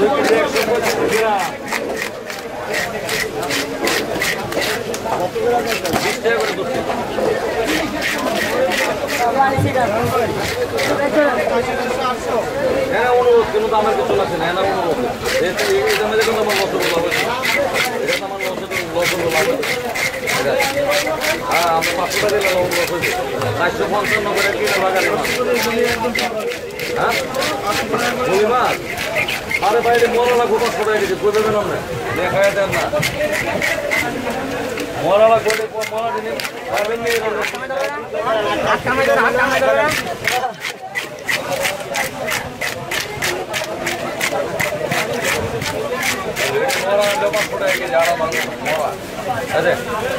অনুরোধ কিন্তু আমার কিছু আছে না অনুরোধ কিন্তু আমার হ্যাঁ আমরা 500 টাকা দিলাম অনুরোধ হয়েছে 455 করে কিলো বাগারে হ্যাঁ মাছ আরে বাইরে মরালা খুব কষ্ট হয়ে গেছে বুঝে দেবেন আমরা দেখা দেন না মরালা করে মরা দিনে পাবেন নিয়ে মরা লোক ফটো এসে যারা মানুষ মরা আরে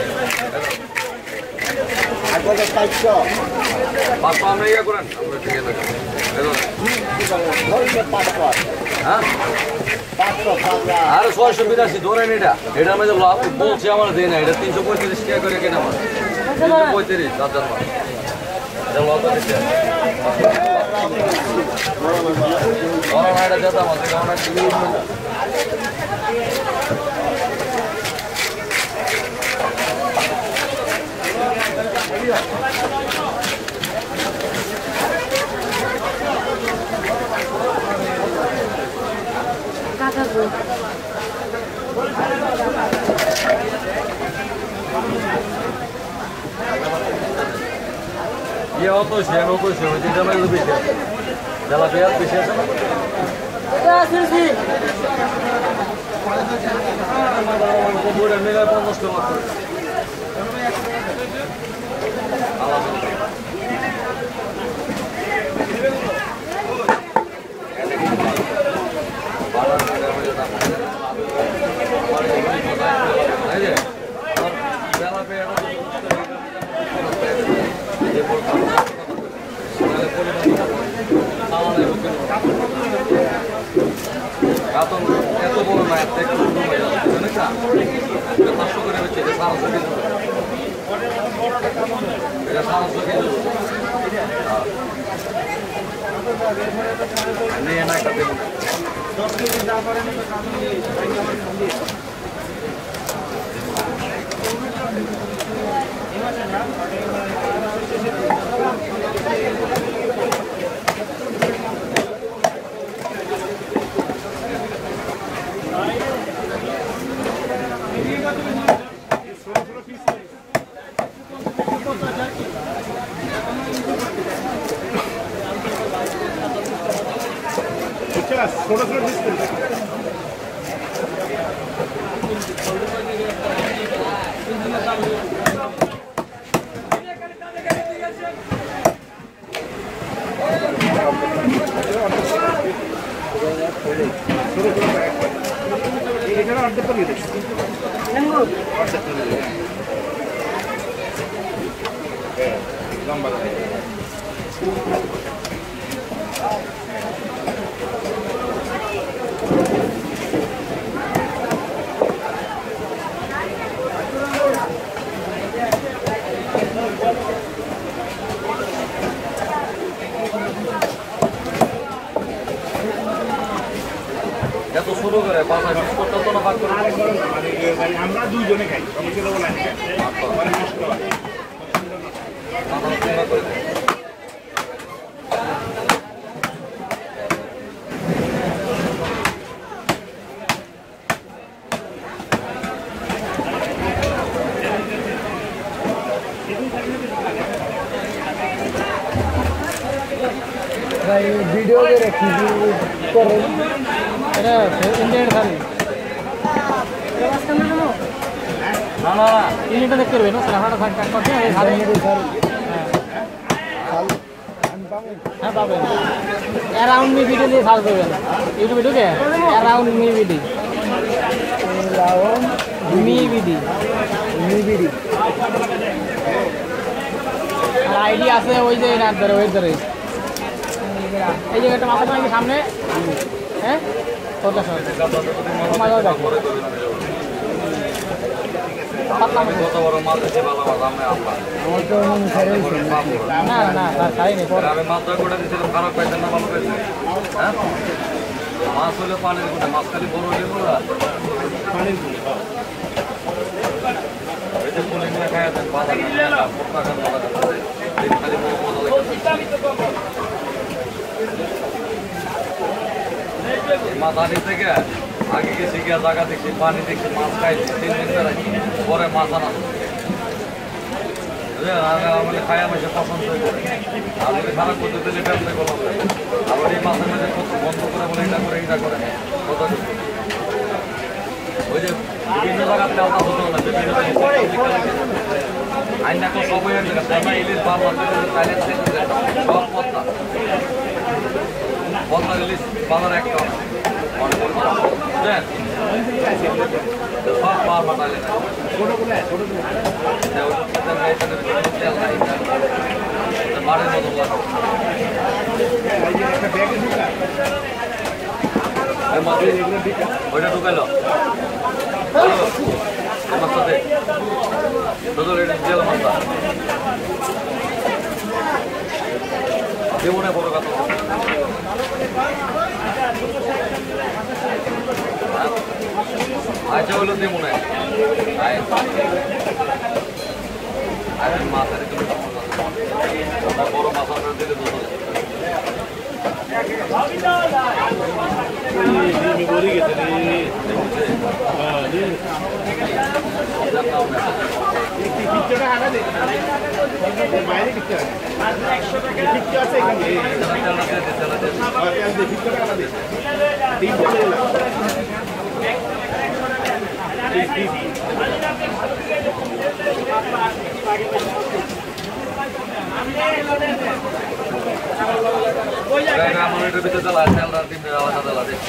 আগে 400 পাঁচশো আমরা ইয়ে করেন আমরা ঠিক আছে হ্যাঁ আরে 682 ধরেন এটার মধ্যে লাভ বলছে আমার দেয় না এটা 335 টাকা করে কেনা আমার 335 হাজার মাস এটা লাভ দিচ্ছে ওরা না এটা যেতাম আছে কারণ টিভি ये हो तो शेयर हो तो शेयर जिधर मैं लोग बेचे जला प्याज बेचे ना क्या सिर्फी को बोले मेरा 50 টাকা এত বড় না একটু পাঁচশো করে হচ্ছে এটা 700 কেজি নিয়ে না একটা দেবো 10 কেজি যা করে নেবে थोड़ा थोड़ा मिस कर এত শুরু করে পাঁচা মিস করতে তো না ভাগ করে আমরা দুইজনে খাই সমস্যা বলা না মানে নষ্ট হয় আমরা কিংবা করে भाई वीडियो में रखी करें अरे इंडियन थाली না না इंडियन देख कर ना सर हमारा भाग का करते हैं थाली में सर हां बाबू अराउंड मी वीडियो ले साल कर यूट्यूब वीडियो के अराउंड मी वीडियो আর আইডি আছে ওই যে না ধরে ওই ধরে এই জায়গাটা মাথা নাকি সামনে হ্যাঁ কত বড় মাছ আছে ভালো মাছ না না খাইনি আমি মাছ করে দিয়েছিলাম খারাপ পাইছেন না ভালো পাইছেন হ্যাঁ মাছ হলে পানির গুণে মাছ খালি বড় হইলে বড় পানির গুণে এই যে পুলি নিয়ে খাই দেন বাজার খালি বড় মজা লাগে মাথানি থেকে আগে গেছি গিয়া জায়গা দেখছি পানি দেখছি মাছ খাইছি 3 দিন বেড়াইছি পরে মাছ আনা আমাদের খায়া মাসে পছন্দ হয়ে পড়ে আমাদের খারাপ করতে দিলে ব্যবসা করলাম আবার এই মাছের মধ্যে বন্ধ করে বলে এটা করে কত ওই যে বিভিন্ন জায়গাতে আলাদা হতো না বিভিন্ন আইন এখন সবাই ইলিশ বা সব পদ্মা পদ্মা ইলিশ বাজার একটা বুঝলেন সব পাওয়ার পাঠালে না বাড়ির মতো ওইটা ঢুকাইল মাছটাতে জেল মাছটা দেবনে বড় কথা আচ্ছা হইলো দেবনে মাছের বড় মাছ আপনার দিলে বলি গেছে পিকচারটা হাঁটা দে বাইরে পিকচার পিকচার আছে এখানে পিকচারটা হাঁটা দে তিন চলে এলাম আমার এটার ভিতরে চালা তেলটা দিন আলাদা চালা দে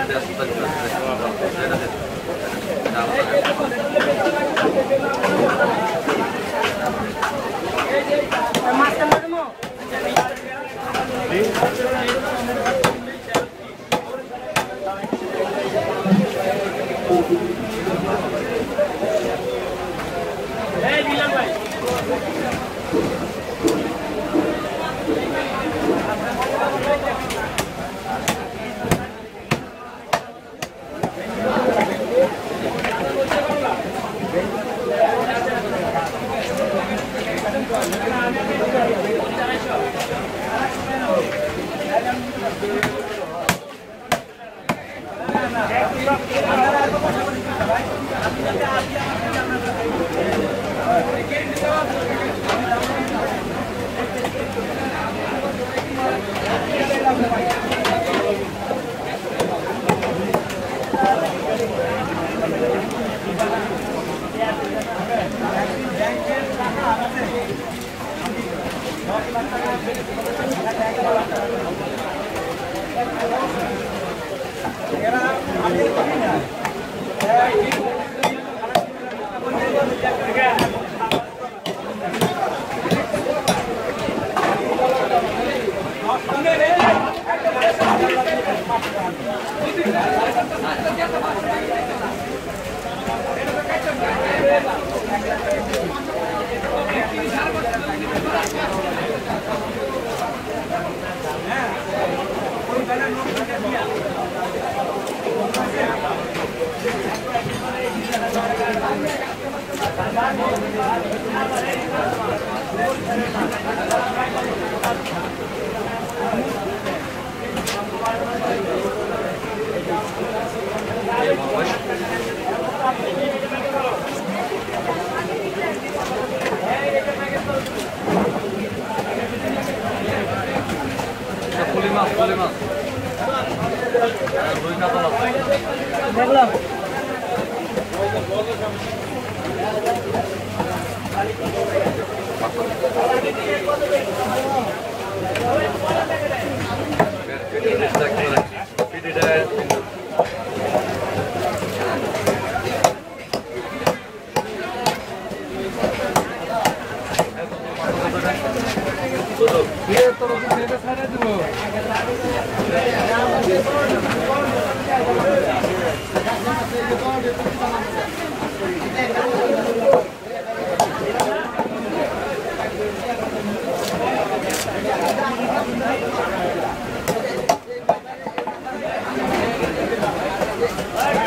দেখলাম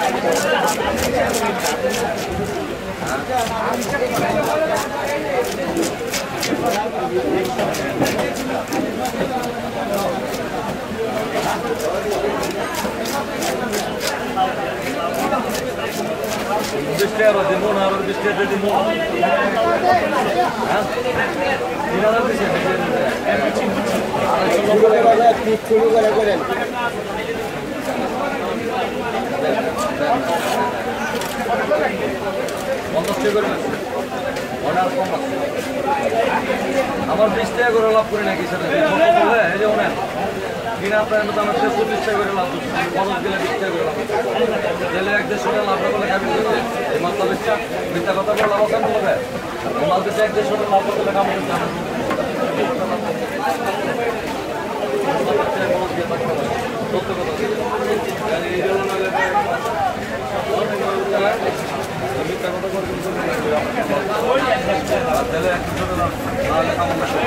Bistero di Mona, bistero di Mona. আমার 20 টাকা করে লাভ করি নাকি সেটা এই যে অনেক বিনা প্রায় মতো আমার 40 টাকা করে লাভ করছি 50 গেলে 20 টাকা করে লাভ গেলে 1-150 টাকা লাভ করলে খাবি এই মাত্রা বেচা মিথ্যা কথা বলে লাভ কেন বলবে মাল বেচা 1-150 টাকা লাভ করলে কাম করতে হবে সত্য কথা মিথ্যা কথা করে তাহলে 1-150 টাকা নাহলে কাম করতে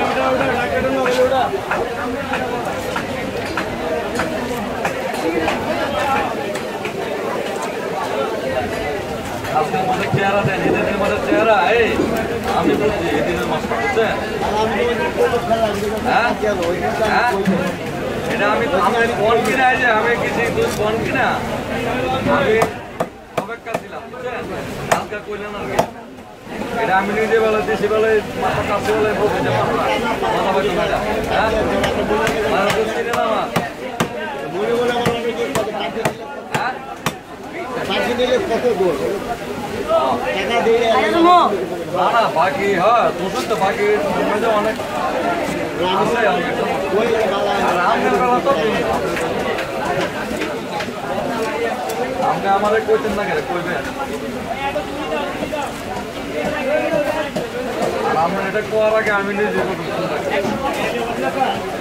আপনার মধ্যে চেহারা দেন এদের মধ্যে চেহারা এই আমি বলছি এদিনের মাছটা বুঝছেন হ্যাঁ এটা আমি ফোন কিনা যে আমি কিছু দুই ফোন কিনা আমি অপেক্ষা ছিলাম বুঝছেন হালকা কইলেন আর কি এটা আমি নিজে বেলা দেশি বেলায় মাথা কাছে বেলায় বলছি যে মাথা পাইতো না হ্যাঁ মাথা বুঝছি না মা হ্যাঁ কত দূর টাকা দিয়ে না বাকি হ্যাঁ তোর তো বাকি অনেক আমাকে আমাদের কইতেন না কেন কইবেন আর আমরা এটা কোয়ার আগে আমি নিজে